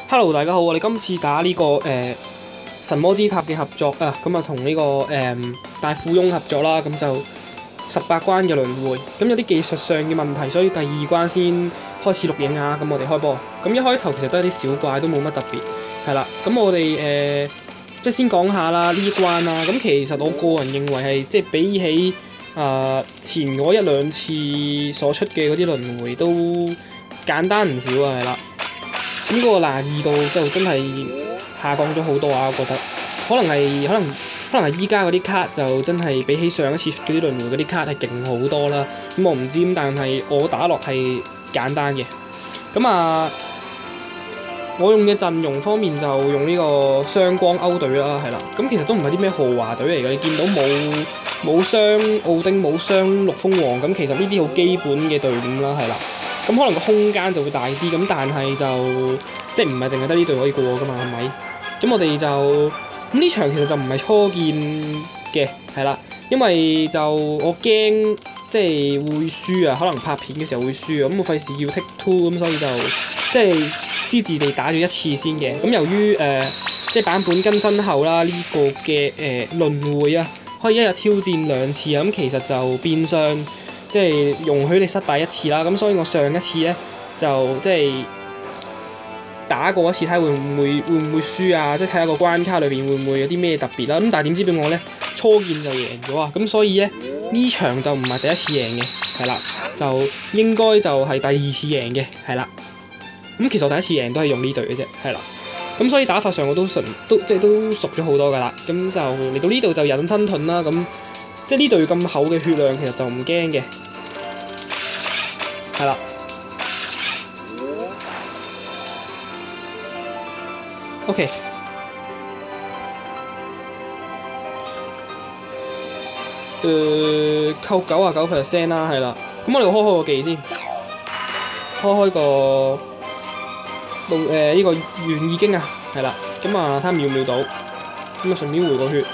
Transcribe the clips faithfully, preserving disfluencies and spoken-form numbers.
Hello，大家好，我哋今次打呢、這個誒、呃、神魔之塔嘅合作啊，咁啊同呢個誒、呃、大富翁合作啦，咁就十八關嘅輪迴，咁有啲技術上嘅問題，所以第二關先開始錄影啊，咁我哋開波。咁一開頭其實都係啲小怪，都冇乜特別，係啦。咁我哋誒、呃、即係先講下啦，呢一關啦。咁其實我個人認為係即係比起啊、呃、前嗰一兩次所出嘅嗰啲輪迴都簡單唔少啊，係啦。咁嗰個難易度就真係下降咗好多啊！我覺得可能係可能可能係依家嗰啲卡就真係比起上一次出嗰啲輪迴嗰啲卡係勁好多啦。咁我唔知咁，但係我打落係簡單嘅。咁啊，我用嘅陣容方面就用呢個雙光歐隊啦，係啦。咁其實都唔係啲咩豪華隊嚟嘅，你見到冇冇雙奧丁冇雙陸鳳凰，咁其實呢啲好基本嘅隊伍啦，係啦。咁可能個空間就會大啲，咁但係就即係唔係淨係得呢隊可以過㗎嘛，係咪？咁我哋就咁呢場其實就唔係初見嘅，係啦，因為就我驚即係會輸啊，可能拍片嘅時候會輸啊，咁我費事要 take two，咁所以就即係私自地打咗一次先嘅。咁由於誒、呃、即係版本更新後啦，呢、這個嘅誒、呃、輪迴啊，可以一日挑戰兩次啊，咁其實就變相即係容許你失敗一次啦，咁所以我上一次咧就即係打過一次，睇下會唔會會唔會輸啊？即係睇下個關卡裏邊會唔會有啲咩特別啦。咁但係點知俾我咧初見就贏咗啊！咁所以咧呢場就唔係第一次贏嘅，係啦，就應該就係第二次贏嘅，係啦。咁其實我第一次贏都係用呢隊嘅啫，係啦。咁所以打法上我都純都即係都熟咗好多㗎啦。咁就嚟到呢度就隱身盾啦，咁。即係呢隊咁厚嘅血量，其實就唔驚嘅，係啦。OK，誒扣九啊九 percent 啦，係啦。咁我哋開開個技先，開開個路誒呢個元意經啊，係啦。咁啊睇下秒唔秒到，咁啊順便回個血。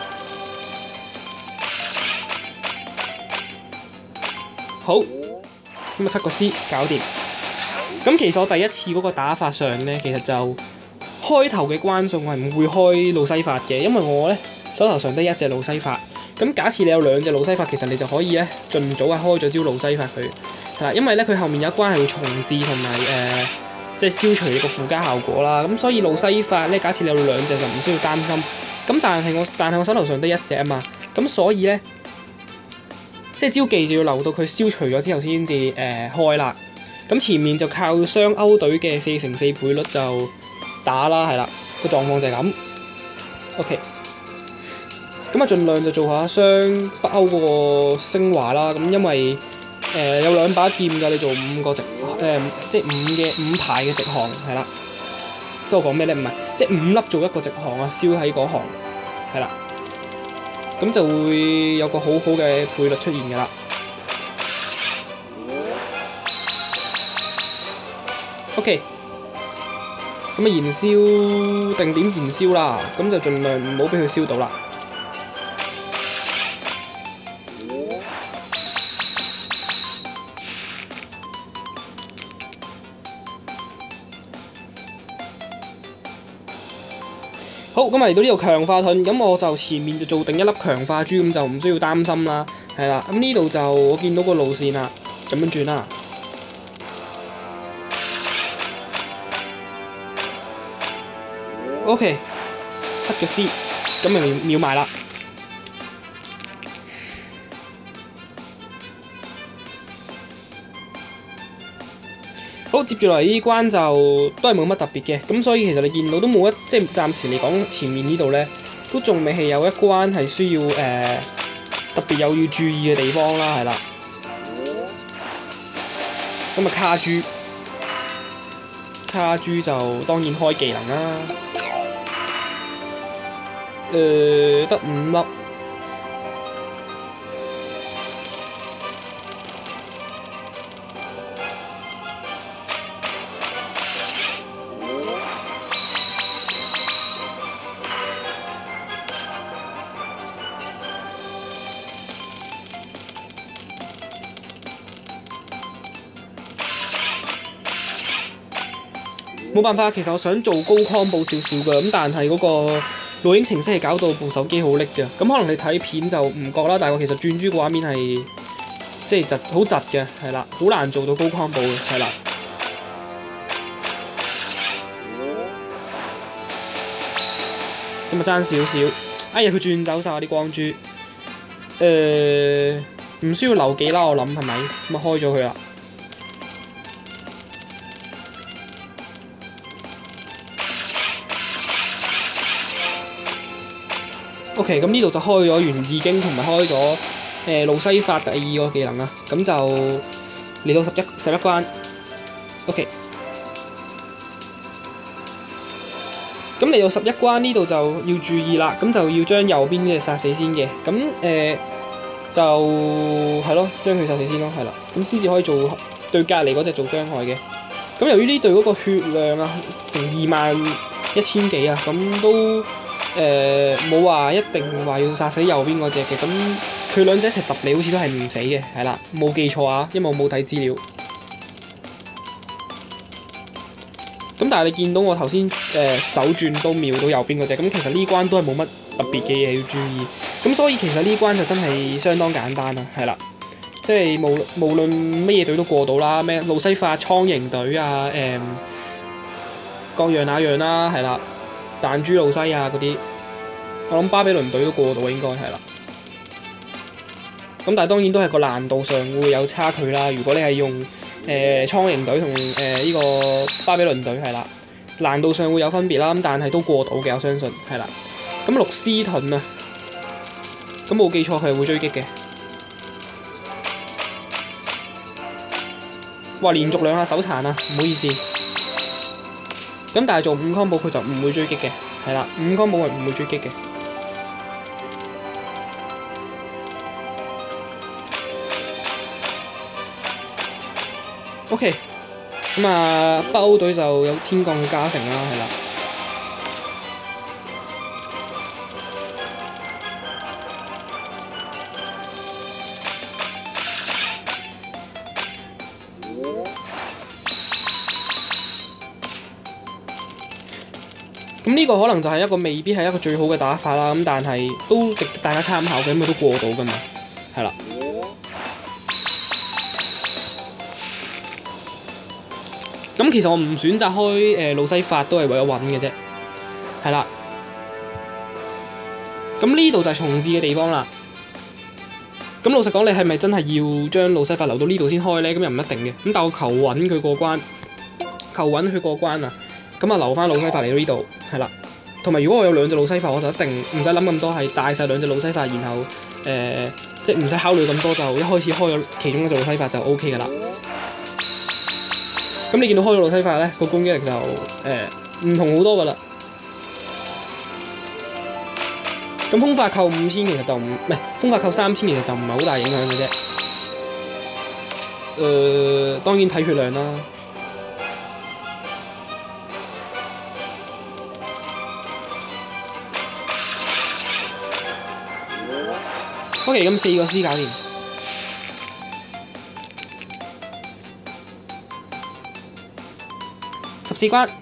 好，咁啊七個 C 搞掂。咁其實我第一次嗰個打法上咧，其實就開頭嘅關數我係唔會開路西法嘅，因為我咧手頭上得一隻路西法。咁假設你有兩隻路西法，其實你就可以咧盡早係開咗招路西法佢，係啦，因為咧佢後面有一關係會重置同埋誒，即係消除你個附加效果啦。咁所以路西法咧，假設你有兩隻就唔需要擔心。咁但係我但係我手頭上得一隻啊嘛，咁所以咧。即係招技就要留到佢消除咗之後先至誒開啦。咁前面就靠雙歐隊嘅四乘四倍率就打啦，係啦，個狀況就係咁。OK，咁啊盡量就做下雙北歐嗰個昇華啦。咁因為誒、呃、有兩把劍㗎，你做五個直誒、呃、即係五嘅五排嘅直航係啦。即係我講咩咧？唔係即係五粒做一個直航啊，燒喺嗰行係啦。咁就會有個好好嘅倍率出現㗎啦。OK，咁啊燃燒定點燃燒啦，咁就盡量唔好俾佢燒到啦。好，咁啊嚟到呢度強化盾，咁我就前面就做定一粒強化珠，咁就唔需要擔心啦，係啦。咁呢度就我見到個路線啦，咁樣轉啦。OK， 七個 C， 咁咪秒埋啦。好，接住嚟呢關就都係冇乜特別嘅，咁所以其實你見到都冇一即係暫時嚟講前面呢度咧，都仲未係有一關係需要誒、呃、特別有要注意嘅地方啦，係啦。咁啊卡珠，卡珠就當然開技能啦。誒得五粒。 冇辦法，其實我想做高 combo 少少嘅，咁但係嗰個錄影程式係搞到部手機好叻嘅，咁可能你睇片就唔覺啦，但係我其實轉珠個畫面係即係窒好窒嘅，係啦，好難做到高 combo 嘅，係啦。咁啊爭少少，哎呀佢轉走晒啲光珠，誒、呃、唔需要留幾啦，我諗係咪？咁啊開咗佢啦。OK， 咁呢度就開咗元意經同埋開咗誒路西法第二個技能啊，咁就嚟到十一十一關。OK， 咁嚟到十一關呢度就要注意啦，咁就要將右邊嘅殺死先嘅，咁誒、呃、就係咯，將佢殺死先咯，係啦，咁先至可以做對隔離嗰隻做傷害嘅。咁由於呢隊嗰個血量啊，成二萬一千幾啊，咁都〜誒冇話一定話要殺死右邊嗰隻嘅，咁佢兩隻一齊揼你好似都係唔死嘅，係啦，冇記錯啊，因為我冇睇資料。咁但係你見到我頭先誒手轉都瞄到右邊嗰隻，咁其實呢關都係冇乜特別嘅嘢要注意，咁所以其實呢關就真係相當簡單啊，係啦，即係無無論乜嘢隊都過到啦，咩路西法、蒼蠅隊啊，誒、嗯、各樣那樣啦，係啦。彈珠路西啊嗰啲，我諗巴比倫隊都過到應該係啦。咁但係當然都係個難度上會有差距啦。如果你係用誒、呃、蒼蠅隊同誒呢個巴比倫隊係啦，難度上會有分別啦。咁但係都過到嘅，我相信係啦。咁綠斯盾啊，咁冇記錯佢係會追擊嘅。哇！連續兩下手殘啊，唔好意思。咁但係做五 combo 佢就唔會追擊嘅，係啦，五 combo 係唔會追擊嘅。OK， 咁啊北歐隊就有天降嘅加成啦，係啦。咁呢個可能就係一個未必係一個最好嘅打法啦，咁但係都值得大家參考嘅，因為都過到㗎嘛，係啦。咁其實我唔選擇開誒路西法都係為咗穩嘅啫，係啦。咁呢度就係重置嘅地方啦。咁老實講，你係咪真係要將路西法留到呢度先開咧？咁又唔一定嘅。咁但我求穩佢過關，求穩佢過關啊！咁啊留翻路西法嚟到呢度，係啦。同埋如果我有兩隻路西法，我就一定唔使諗咁多，係帶晒兩隻路西法，然後誒、呃、即係唔使考慮咁多，就一開始開咗其中一隻路西法就 O K 噶啦。咁你見到開咗路西法咧，個攻擊力就誒唔、呃、同好多噶啦。咁風法扣五千其實就唔唔係風法扣三千，其實就唔係好大影響嘅啫。誒、呃、當然睇血量啦。OK， 咁四個 C 搞掂。十四關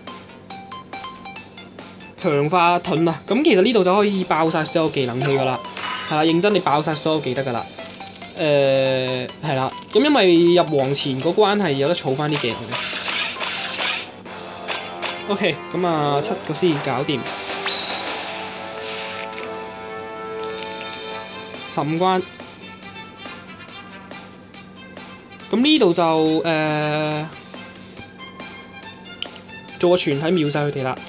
強化盾啊！咁其實呢度就可以爆晒所有技能器噶啦，係啦，認真你爆晒所有技得噶啦。誒係啦，咁因為入黃前嗰關係有得儲翻啲技能嘅。OK， 咁啊七個 C 搞掂。十五關，咁呢度就誒、呃、做個全體秒晒佢哋啦。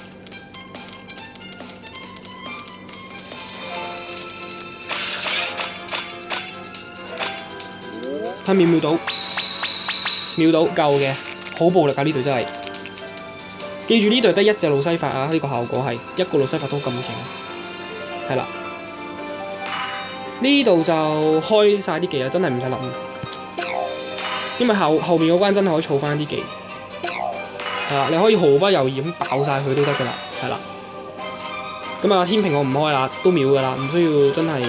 睇秒秒到，秒到夠嘅，好暴力啊！呢隊真係，記住呢隊得一隻路西法啊！呢、這個效果係一個路西法都咁勁，係啦。呢度就開晒啲技啊，真係唔使諗，因為後後面嗰關真係可以儲翻啲技，係啦，你可以毫不猶豫咁爆晒佢都得噶啦，係啦。咁啊，天平我唔開啦，都秒噶啦，唔需要真係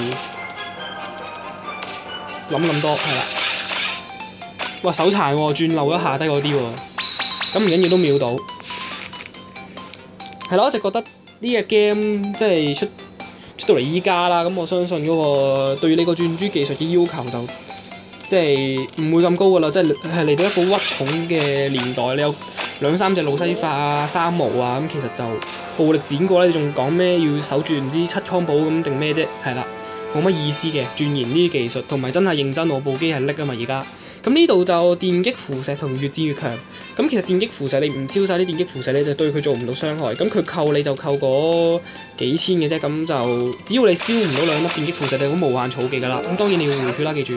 諗咁多，係啦。哇，手殘喎，轉漏咗下低嗰啲喎，咁唔緊要都秒到。 係咯，我一直覺得呢隻 game 即係出出到嚟依家啦，咁我相信嗰個對你個轉珠技術嘅要求就即係唔會咁高噶啦，即係係嚟到一個屈重嘅年代，你有兩三隻路西法啊、三毛啊，咁其實就暴力剪過啦，你仲講咩要守住唔知七康寶咁定咩啫？係啦，冇乜意思嘅，鑽研呢啲技術，同埋真係認真我部機係叻啊嘛而家。咁呢度就電擊符石同越戰越強。咁其實電擊符石你唔超晒啲電擊符石你就對佢做唔到傷害。咁佢扣你就扣嗰幾千嘅啫。咁就只要你燒唔到兩粒電擊符石，你好無限儲技噶啦。咁當然你要回血啦，記住。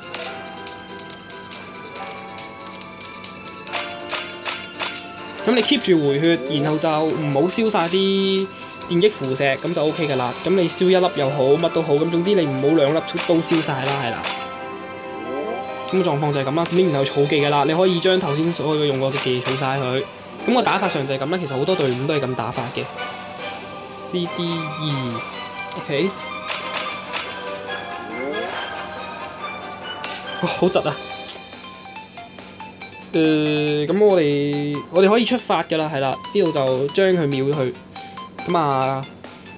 咁你 keep 住回血，然後就唔好燒晒啲電擊符石，咁就 O K 噶啦。咁你燒一粒又好，乜都好，咁總之你唔好兩粒都燒晒啦，係啦。咁嘅狀況就係咁啦，咁然後儲技嘅啦，你可以將頭先所有用過嘅技儲晒佢。咁個打法上就係咁啦，其實好多隊伍都係咁打法嘅。C D E，OK， 哇，好窒啊！誒，咁我哋我哋可以出發㗎啦，係啦，呢度就將佢秒咗佢。咁啊，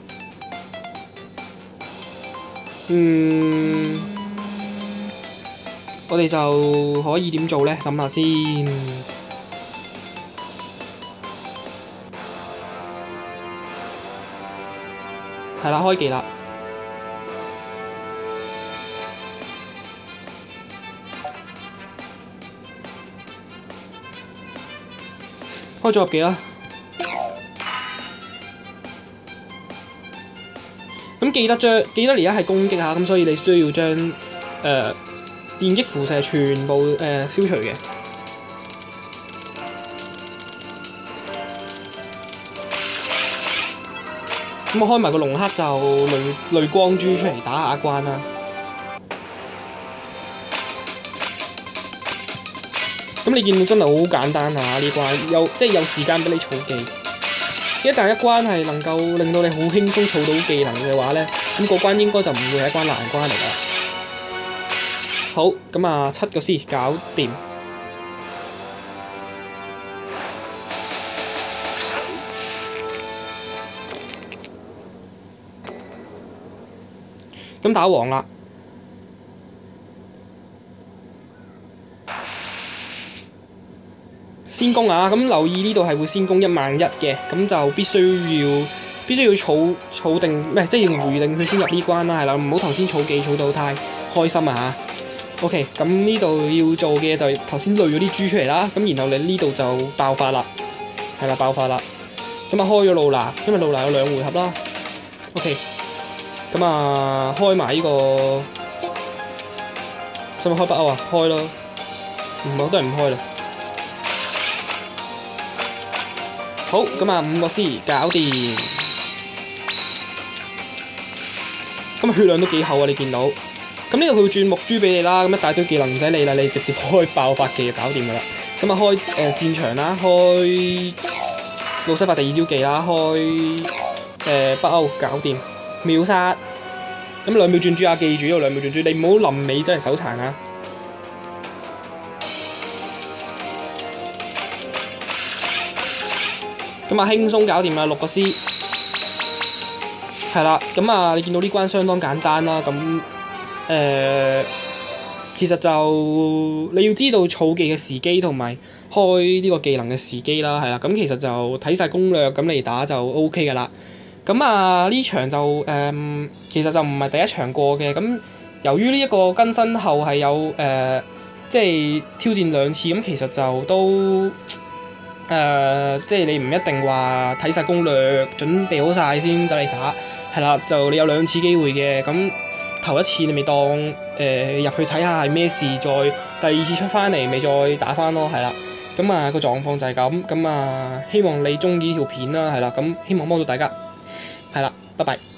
嗯。我哋就可以點做咧？諗下先。係啦，開技啦。開咗入技啦。咁記得將記得而家係攻擊下，咁所以你需要將誒。呃電擊符石全部誒、呃、消除嘅，咁我開埋個龍克就雷雷光珠出嚟打下一關啦。咁你見到真係好簡單啊！呢關有即係有時間俾你儲技，一旦一關係能夠令到你好輕鬆儲到技能嘅話咧，咁、那、嗰、個、關應該就唔會係一關難關嚟㗎。好，咁啊七個 C 搞掂。咁打王啦。先攻啊！咁留意呢度係會先攻一萬一嘅，咁就必須要必須要儲儲定，唔係即係要回定佢先入呢關啦，係啦，唔好頭先儲技儲到太開心啊嚇！OK， 咁呢度要做嘅就係頭先累咗啲豬出嚟啦，咁然後你呢度就爆發啦，係啦，爆發啦，咁啊開咗路拿，因為路拿有兩回合啦。OK， 咁啊開埋呢個，使唔使開北歐啊？開咯，唔係都係唔開啦。好，咁啊五個 C 搞掂，咁啊血量都幾厚啊！你見到。咁呢度佢會轉木珠俾你啦，咁一大堆技能唔使理啦，你直接開爆發技就搞掂噶啦。咁啊開誒、呃、戰場啦，開路西法第二招技啦，開誒、呃、北歐搞掂，秒殺。咁兩秒轉珠啊，記住呢度兩秒轉珠，你唔好臨尾真係手殘啊！咁啊輕鬆搞掂啦，六個 C。係啦，咁啊你見到呢關相當簡單啦，咁。誒、呃，其實就你要知道儲技嘅時機同埋開呢個技能嘅時機啦，係啦，咁其實就睇晒攻略咁嚟打就 O K 噶啦。咁啊呢場就誒、呃，其實就唔係第一場過嘅。咁由於呢一個更新後係有誒、呃，即係挑戰兩次，咁其實就都誒、呃，即係你唔一定話睇晒攻略，準備好晒先走嚟打，係啦，就你有兩次機會嘅咁。頭一次你咪當誒入、呃、去睇下係咩事，再第二次出翻嚟咪再打翻咯，係啦。咁啊個狀況就係咁，咁啊希望你中意呢條片啦，係啦。咁希望幫到大家，係啦，拜拜。